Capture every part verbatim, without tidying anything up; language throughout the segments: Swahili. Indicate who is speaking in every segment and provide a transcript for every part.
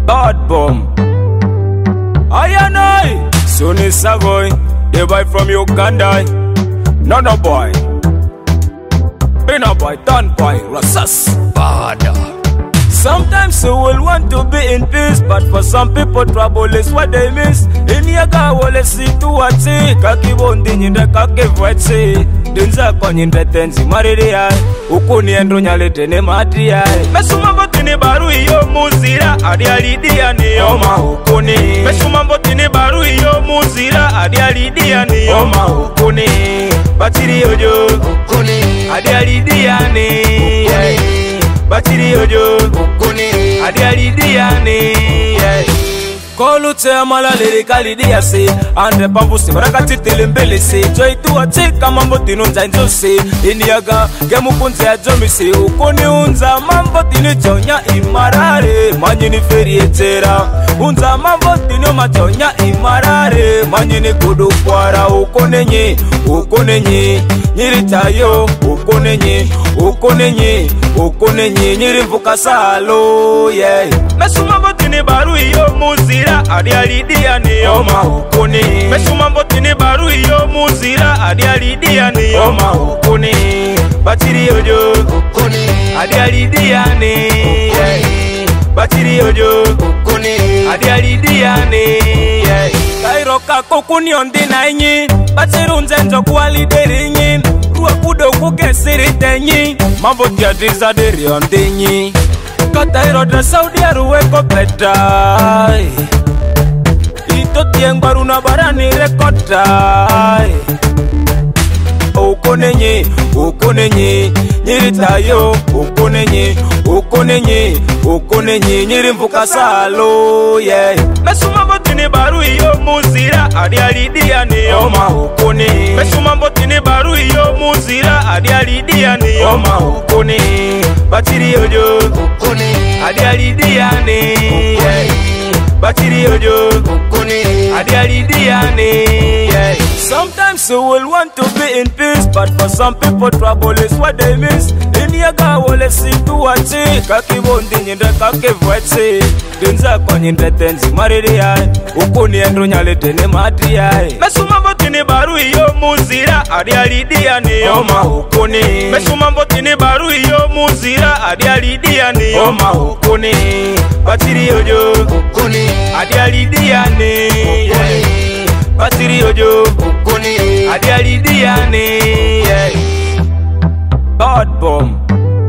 Speaker 1: Bad bomb. I and I, Sonny Savoy, the boy from Uganda. No no boy, be no boy, done boy, Rasas, bad. Sometimes you will want to be in peace, but for some people trouble is what they miss. In yaga wole si tu wati, kaki bondi nyinde kake vwetse. Dinza kwa nyinde tenzi mariri ya, ukuni endro nyalete ne mati ya. Mesuma tini baru iyo muzira, adi alidia ni yoma ukuni. Mesuma tini baru iyo muzira, adi alidia ni yoma ukuni. Batiri ojo, ukuni. Adi alidia ni ukuni. Batiri ojo, ukuni. Adi alidia ni yeah. Kolu te amala lirika lidia se Andre pambu se Marakati telembele se Joy tuwa chika mambo tinunza inzo se Iniaga gemu kunze ya jomi se Ukuni unza mambo tinu chonya imarare Manyini feri etera Unza mambo tinu machonya imarare Manyini kudu kwara ukonenye Ukonenye Nyiri tayo Ukonenye Ukonenye Ukonenye Nyiri mvuka salo yeah. Mesuma botini baru iyo muzira Adi alidia ni yoma ukuni. Mesuma botini baru iyo muzira Adi alidia ni yoma ukuni. Batiri ojo ukuni. Adi alidia ni yeah. Batiri ojo ukuni. Adi alidia ni yeah. Kairoka kokuni ondina inyi Batiru nzenjo kwa lideri inyi Ruwa kudo kuke siri tenyi Mambo tia driza deri ondinyi Katairo da Saudi aruweko bedai Ito tiengbaru na barani rekodai Ukonenye, ukonenye, nyiri tayo Ukonenye, ukonenye, ukonenye, nyiri mvuka salo yeah. Mesuma botini baru iyo muzira Adi alidia ni yoma ukuni. Mesuma botini baru iyo muzira Adi alidia ni yoma ukuni. Batiri ojo ukuni. Adi alidia ni yeah. Batiri ojo ukuni. Adi alidia ni yeah. Sometimes you will want to be in peace, but for some people trouble is what they miss. In yaga wole si tu wati kaki bondi nyinde kake vwetse. Dinza kwa nyinde tenzi mariri ya ukuni endro nyalete ne mati ya. Mesuma botini baru iyo muzira Adi alidia ni yoma ukuni. Mesuma botini baru iyo muzira Adi alidia ni yoma ukuni. Batiri ojo ukuni. Adi alidia ni yeah. Batiri ojo ukuni. Adi alidia ni yeah. Bad bomb.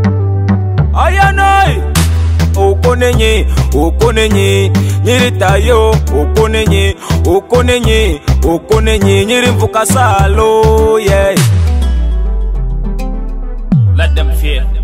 Speaker 1: Ayanai Ukonenye, ukonenye, nyiri tayo Ukonenye, ukonenye, ukonenye, nyiri mvuka salo yeah. Let them fear.